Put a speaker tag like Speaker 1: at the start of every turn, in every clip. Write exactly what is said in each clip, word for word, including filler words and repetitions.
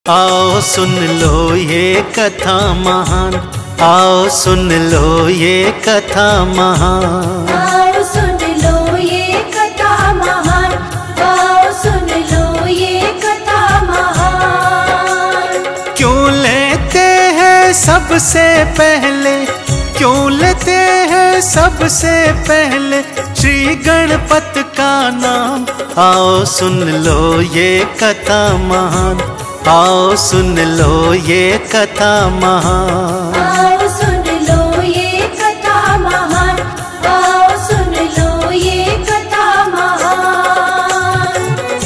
Speaker 1: आओ सुन लो ये कथा महान, आओ सुन लो ये कथा महान,
Speaker 2: आओ सुन लो ये कथा महान, आओ सुन लो ये कथा महान।
Speaker 1: क्यों लेते हैं सबसे पहले, क्यों लेते हैं सबसे पहले श्री गणपति का नाम। आओ सुन लो ये कथा महान, आओ सुन लो ये कथा महान,
Speaker 2: आओ सुन लो ये कथा महान, आओ सुन लो ये कथा महान।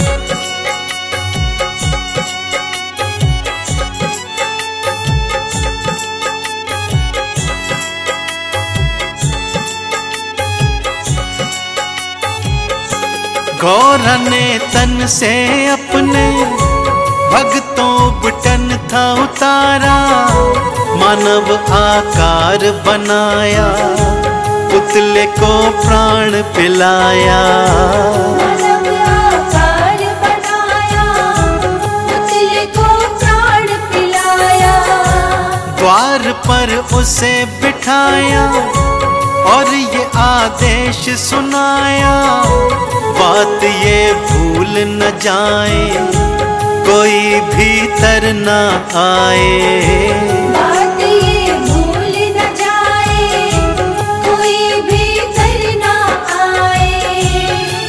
Speaker 1: गौरा ने तन से अपने भक्तों बटन था उतारा, मानव आकार बनाया, पुतले को प्राण पिलाया।
Speaker 2: मानव आकार बनाया, पुतले को प्राण पिलाया।
Speaker 1: द्वार पर उसे बिठाया और ये आदेश सुनाया, बात ये भूल न जाए कोई भीतर न आए।
Speaker 2: बात ये भूल न जाए कोई भीतर न आए।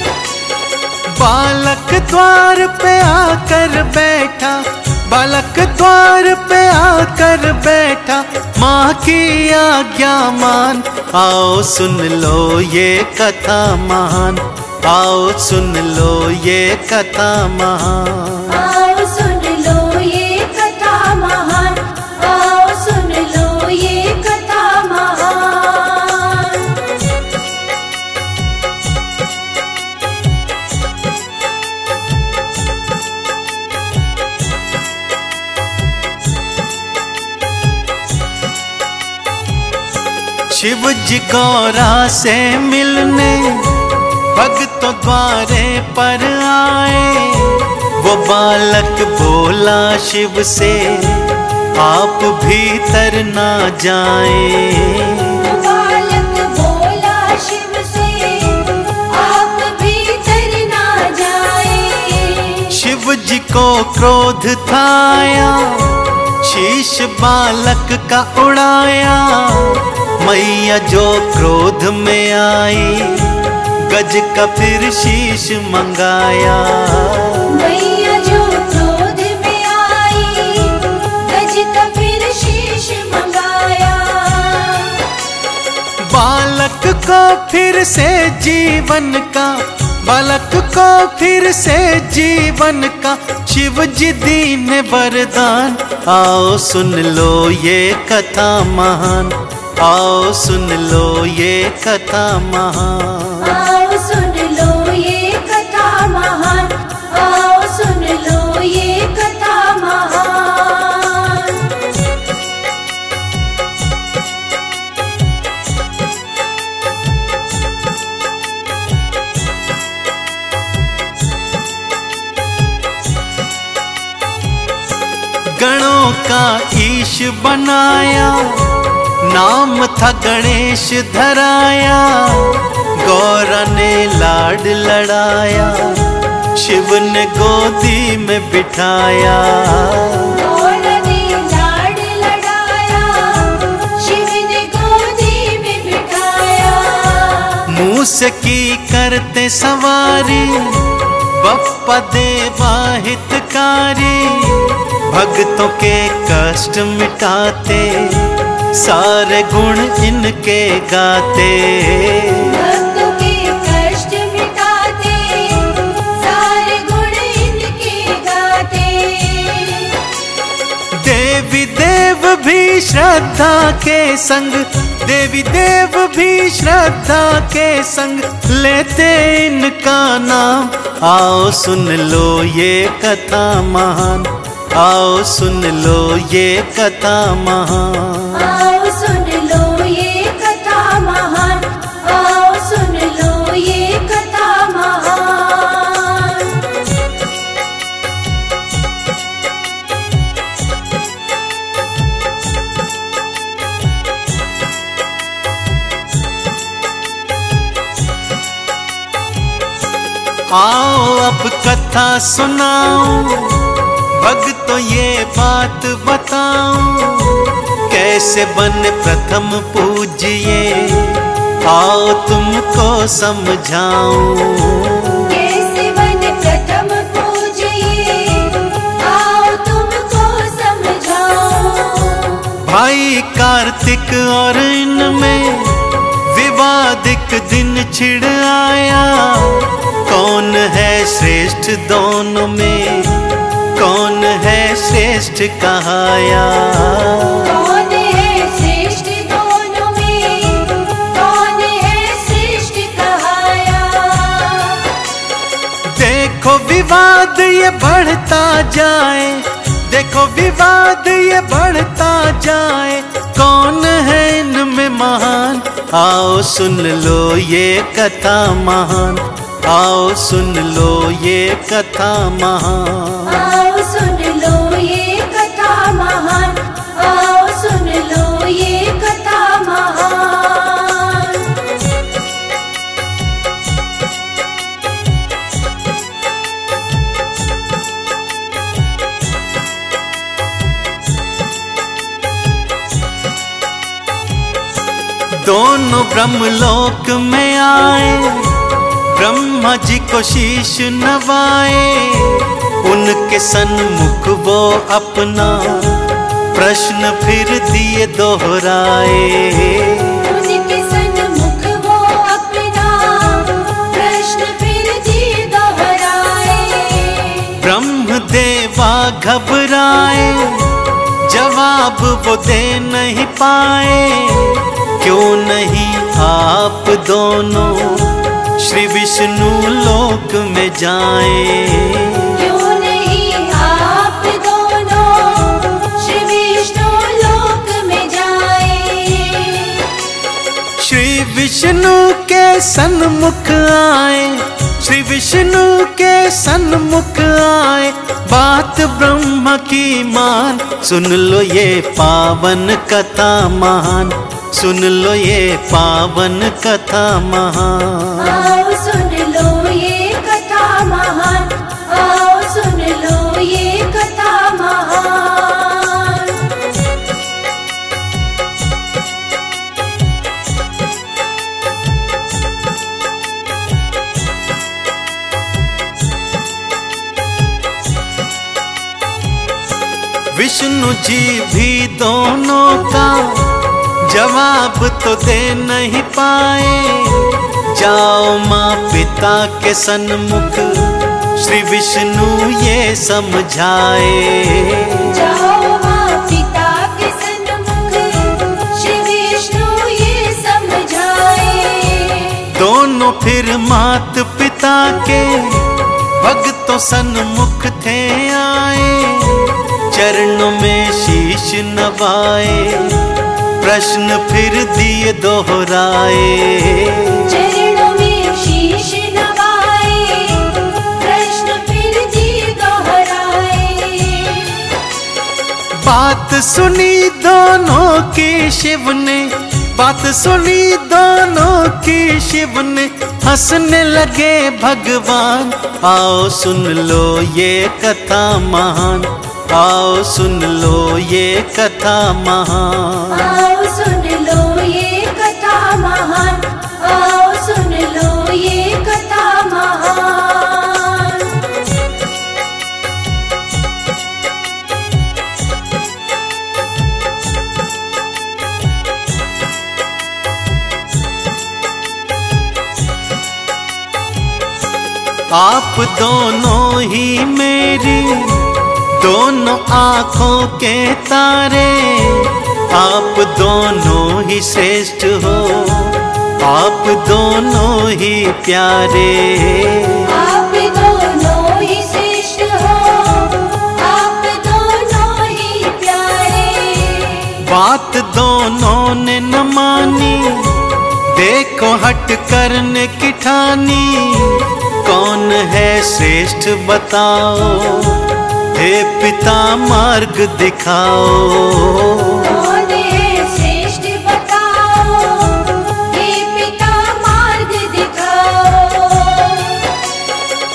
Speaker 1: बालक द्वार पे आकर बैठा, बालक द्वार पे आकर बैठा, माँ की आज्ञा मान। आओ सुन लो ये कथा महान, आओ सुन लो ये कथा महान,
Speaker 2: आओ सुन लो ये कथा महान, आओ सुन लो ये कथा महान।
Speaker 1: शिव जी गौरा से मिलने भक्तों द्वारे पर आए, वो बालक बोला शिव से आप भीतर ना जाए।
Speaker 2: बालक बोला शिव से आप भीतर ना जाए।
Speaker 1: शिव जी को क्रोध था आया, शीश बालक का उड़ाया, मैया जो क्रोध में आई, गज का फिर शीश मंगाया।
Speaker 2: मैया जो क्रोध में आई, गज का फिर शीश मंगाया।
Speaker 1: बालक को फिर से जीवन का, बालक को फिर से जीवन का शिव जी दीन वरदान। आओ सुन लो ये कथा महान, आओ सुन लो ये कथा महान,
Speaker 2: आओ सुन लो ये कथा महान, आओ सुन लो ये कथा महान।
Speaker 1: गणों का ईश बनाया, नाम था गणेश धराया, गौरा ने लाड लड़ाया, शिव ने गोदी में बिठाया।
Speaker 2: गौरा ने लाड लड़ाया, शिव ने गोदी में बिठाया।
Speaker 1: मूस की करते सवारी, बप्पा देवा हितकारी, भक्तों के कष्ट मिटाते, सारे गुण इनके गाते।
Speaker 2: भक्तों के कष्ट मिटाते, सारे गुण इनके गाते।
Speaker 1: देवी देव भी श्रद्धा के संग, देवी देव भी श्रद्धा के संग लेते इनका नाम। आओ सुन लो ये कथा महान, आओ सुन लो ये कथा महान,
Speaker 2: आओ सुन लो ये कथा महान, आओ सुन लो ये कथा महान।
Speaker 1: आओ अब कथा सुनाऊं, भक्तों ये बात बताऊं, कैसे बने प्रथम पूज्य, आओ तुमको समझाऊं।
Speaker 2: कैसे बने प्रथम पूज्य, आओ तुमको समझाऊं।
Speaker 1: भाई कार्तिक और इनमें विवादिक दिन छिड़ आया, कौन है श्रेष्ठ दोनों में, कौन है श्रेष्ठ कहाया।
Speaker 2: कौन है श्रेष्ठ दोनों में, कौन है श्रेष्ठ कहाया।
Speaker 1: देखो विवाद ये बढ़ता जाए, देखो विवाद ये बढ़ता जाए, कौन है इनमें महान, आओ सुन लो ये कथा महान, आओ सुन लो ये कथा महान।
Speaker 2: आओ सुन लो ये कथा महान, आओ सुन लो ये कथा महान।
Speaker 1: दोनों ब्रह्मलोक में आए, ब्रह्मा जी को शीश नवाए, उनके सन्मुख वो अपना प्रश्न फिर दिए दोहराए।
Speaker 2: उनके सन्मुख वो अपना प्रश्न फिर दिए दोहराए।
Speaker 1: ब्रह्म देवा घबराए, जवाब वो दे नहीं पाए, क्यों नहीं आप दोनों श्री विष्णु लोक में जाएं।
Speaker 2: क्यों नहीं आप दोनों श्री विष्णु लोक में जाएं।
Speaker 1: श्री विष्णु के सन्मुख आए, श्री विष्णु के सन्मुख आए, बात ब्रह्म की मान, सुन लो ये पावन कथा महान, सुन लो ये पावन कथा महान।
Speaker 2: आओ सुन लो ये कथा महान, आओ सुन लो ये कथा महान।
Speaker 1: विष्णु जी भी दोनों का जवाब तो दे नहीं पाए, जाओ माँ पिता के सन्मुख श्री विष्णु ये समझाए।
Speaker 2: जाओ माँ पिता के सन्मुख श्री विष्णु ये समझाए।
Speaker 1: दोनों फिर मात पिता के भक्तों सन्मुख थे आए, चरणों में शीश नवाए, प्रश्न फिर दिए दोहराए।
Speaker 2: चरणों में शीश नवाए, प्रश्न फिर दिए दोहराए।
Speaker 1: बात सुनी दोनों की शिव ने, बात सुनी दोनों की शिव ने, हंसने लगे भगवान, आओ सुन लो ये कथा महान, आओ सुन लो ये कथा महान।
Speaker 2: आओ सुन लो ये कथा महान, आओ सुन लो ये कथा महान।
Speaker 1: आप दोनों ही मेरी दोनों आँखों के तारे, आप दोनों ही श्रेष्ठ हो, आप दोनों ही प्यारे।
Speaker 2: आप दोनों ही श्रेष्ठ हो, आप दोनों ही प्यारे।
Speaker 1: बात दोनों ने न मानी, देखो हट करने की ठानी, कौन है श्रेष्ठ बताओ, हे पिता मार्ग दिखाओ।
Speaker 2: कौन है श्रेष्ठ बताओ, हे पिता मार्ग दिखाओ।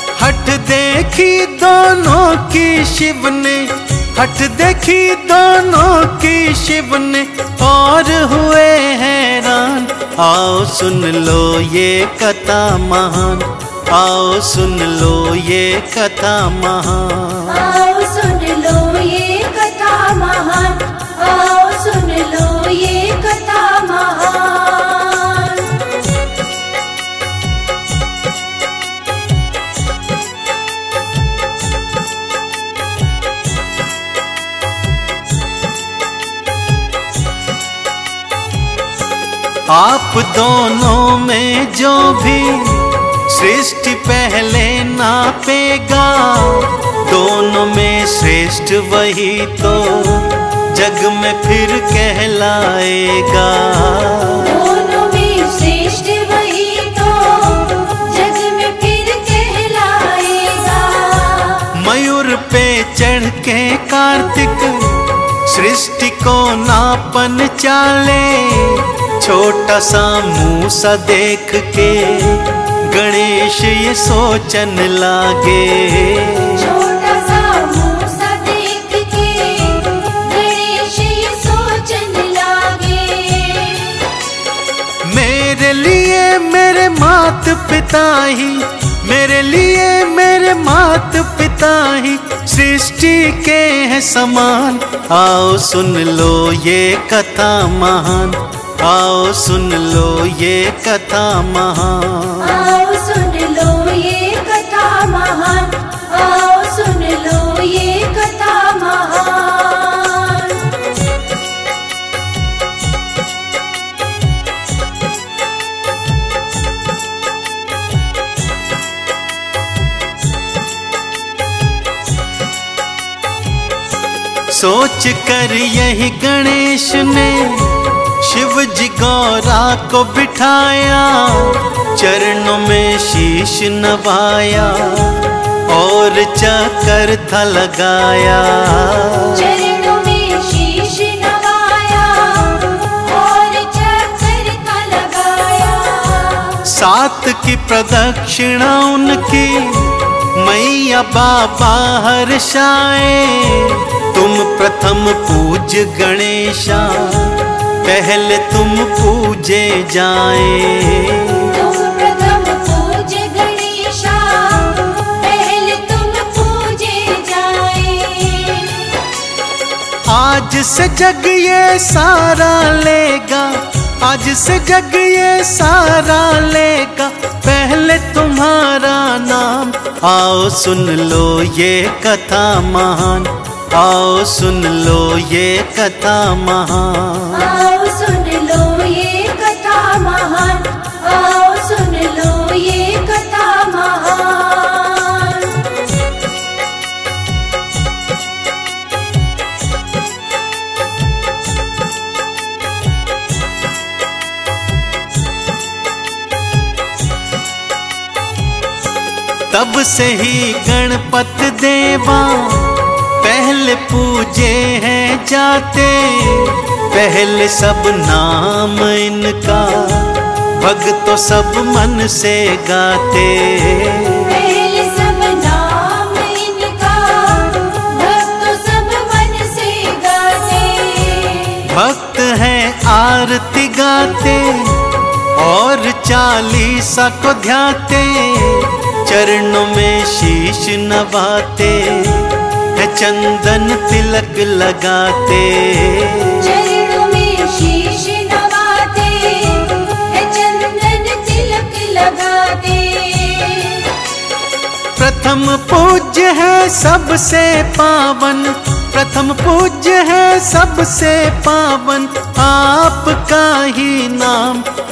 Speaker 1: देखी दोनों की शिव ने, हट देखी दोनों की शिव ने, और हुए हैरान। आओ सुन लो ये कथा महान, आओ सुन लो ये कथा महान।
Speaker 2: आओ सुन लो ये कथा महान, आओ सुन लो ये कथा महान।
Speaker 1: आप दोनों में जो भी सृष्टि पहले नापेगा, दोनों में श्रेष्ठ वही तो जग में फिर कहलाएगा।
Speaker 2: दोनों में श्रेष्ठ वही तो जग में फिर कहलाएगा।
Speaker 1: मयूर पे चढ़ के कार्तिक सृष्टि को नापन चाले, छोटा सा मूसा देख के गणेश ये सोचन लागे।
Speaker 2: छोटा सा मूसा देख के गणेश ये सोचन लागे।
Speaker 1: मेरे लिए मेरे मात पिता ही, मेरे लिए मेरे मात पिता ही सृष्टि के हैं समान। आओ सुन लो ये कथा महान, आओ सुन लो ये कथा महान।
Speaker 2: आओ सुन लो ये कथा महान, आओ सुन लो ये कथा महान।
Speaker 1: सोच कर यही गणेश ने शिव जी गौरा को बिठाया, चरणों में शीश नवाया और चक्कर था लगाया।
Speaker 2: चरणों में शीश नवाया और चक्कर था लगाया।
Speaker 1: सात की प्रदक्षिणा उनकी मैया बाबा हर्षाए। तुम प्रथम पूज गणेशा, पहले तुम पूजे जाए।
Speaker 2: तुम प्रथम पूज गणेशा, पहले तुम पूजे जाए।
Speaker 1: आज से जग ये सारा लेगा, आज से जग ये सारा लेगा पहले तुम्हारा नाम। आओ सुन लो ये कथा महान, आओ सुन लो ये कथा महान।
Speaker 2: आओ सुन लो ये कथा महान, आओ सुन लो ये कथा महान।
Speaker 1: तब से ही गणपत देवा पहले पूजे हैं जाते। पहले सब नाम इनका भक्तों सब मन से गाते।
Speaker 2: पहले सब नाम इनका भक्तों सब मन से गाते।
Speaker 1: भक्त हैं आरती गाते और चालीसा को ध्याते। चरणों में शीश नवाते है चंदन तिलक लगाते।
Speaker 2: चरणों में शीश नवाते है चंदन तिलक लगाते।
Speaker 1: प्रथम पूज्य है सबसे पावन, प्रथम पूज्य है सबसे पावन आपका ही नाम।